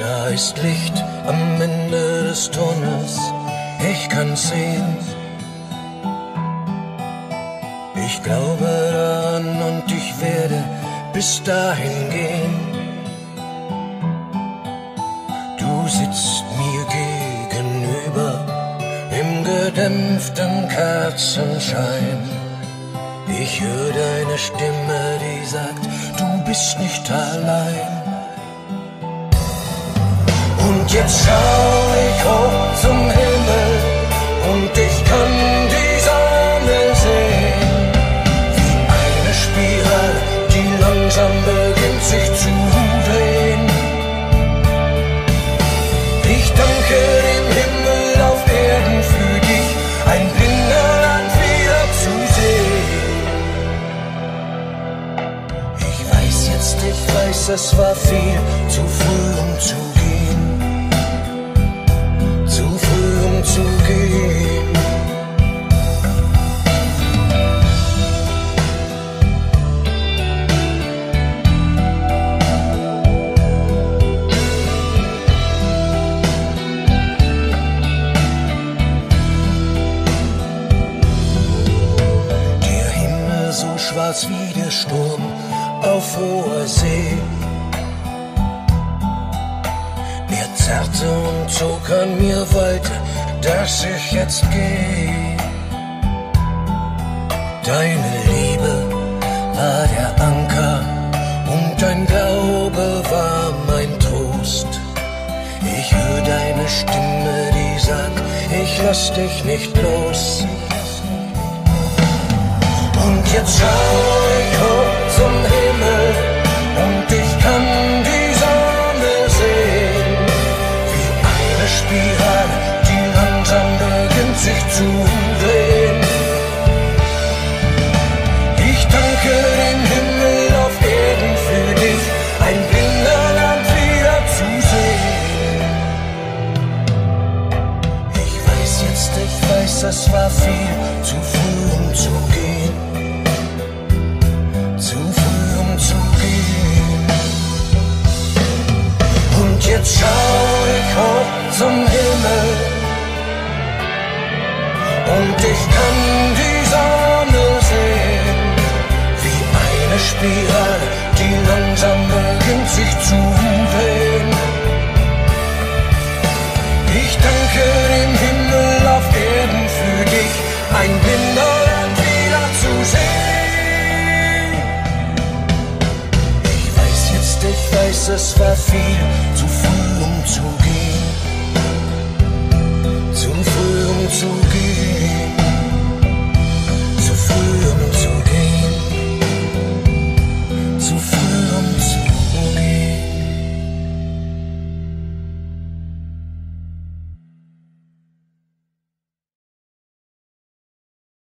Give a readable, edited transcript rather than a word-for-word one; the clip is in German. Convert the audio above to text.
Da ist Licht am Ende des Tunnels, ich kann's sehen. Ich glaube daran und ich werde bis dahin gehen. Du sitzt mir gegenüber im gedämpften Kerzenschein. Ich höre deine Stimme, die sagt, du bist nicht allein. Und jetzt schau ich hoch zum Himmel und ich kann die Sonne sehen. Wie eine Spirale, die langsam beginnt sich zu drehen. Ich danke dem Himmel auf Erden für dich, ein Blinderland wieder zu sehen. Ich weiß, es war viel zu früh, um zu gehen. Zu früh, um zu gehen. Der Himmel so schwarz wie der Sturm auf hoher See. Er zerrte und zog an mir weiter, dass ich jetzt geh. Deine Liebe war der Anker und dein Glaube war mein Trost. Ich höre deine Stimme, die sagt, ich lass dich nicht los. Und jetzt schau ich hoch zum Himmel und ich kann die Sonne sehen. Wie eine Spirale, die langsam beginnt sich zu drehen. Ich danke dem Himmel auf Erden für dich, ein Blinderland wieder zu sehen. Ich weiß, es war viel zu früh, um zu gehen. Zu früh, um zu gehen. Und jetzt schau ich hoch zum Himmel und ich kann die Sonne sehen. Wie eine Spirale, die langsam beginnt sich zu drehen. Ich danke dem Himmel auf Erden für dich, ein Blinderland wieder zu sehen. Ich weiß, es war viel